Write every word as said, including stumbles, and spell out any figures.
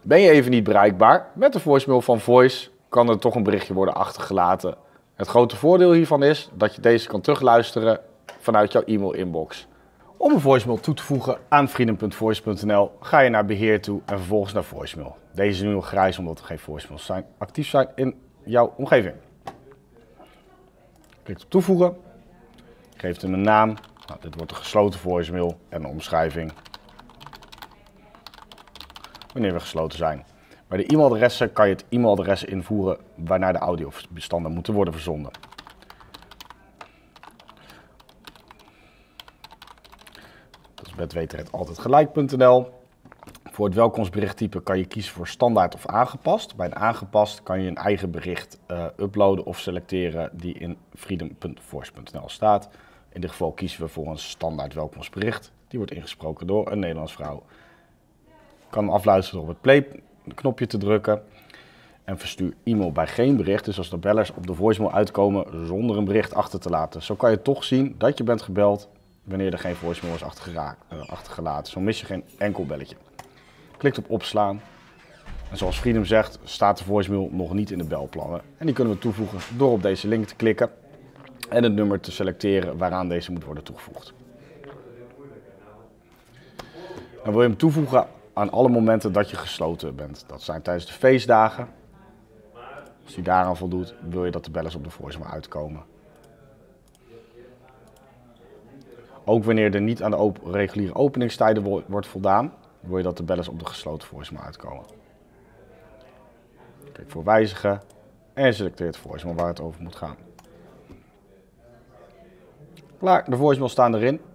Ben je even niet bereikbaar? Met de voicemail van Voice kan er toch een berichtje worden achtergelaten. Het grote voordeel hiervan is dat je deze kan terugluisteren vanuit jouw e-mail-inbox. Om een voicemail toe te voegen aan vrienden punt voice punt n l ga je naar beheer toe en vervolgens naar voicemail. Deze is nu nog grijs omdat er geen voicemails zijn, actief zijn in jouw omgeving. Klik op toevoegen, geef hem een naam. Nou, dit wordt een gesloten voicemail en een omschrijving wanneer we gesloten zijn. Bij de e-mailadressen kan je het e-mailadres invoeren waarnaar de audiobestanden moeten worden verzonden. Dat is betweten apenstaartje altijdgelijk punt n l. Voor het welkomstberichttype kan je kiezen voor standaard of aangepast. Bij een aangepast kan je een eigen bericht uh, uploaden of selecteren die in vrienden punt voice punt n l staat. In dit geval kiezen we voor een standaard welkomstbericht. Die wordt ingesproken door een Nederlands vrouw. Je kan hem afluisteren door op het play knopje te drukken. En verstuur e-mail bij geen bericht. Dus als de bellers op de voicemail uitkomen zonder een bericht achter te laten. Zo kan je toch zien dat je bent gebeld wanneer er geen voicemail is achtergelaten. Zo mis je geen enkel belletje. Klikt op opslaan. En zoals Freedom zegt, staat de voicemail nog niet in de belplannen. En die kunnen we toevoegen door op deze link te klikken en het nummer te selecteren waaraan deze moet worden toegevoegd. Dan wil je hem toevoegen aan alle momenten dat je gesloten bent. Dat zijn tijdens de feestdagen. Als die daaraan voldoet, wil je dat de bellers op de voicemail uitkomen. Ook wanneer er niet aan de op reguliere openingstijden wo wordt voldaan, wil je dat de bellers op de gesloten voicemail uitkomen. Klik voor wijzigen en je selecteert voicemail waar het over moet gaan. Klaar, de voicemail staan erin.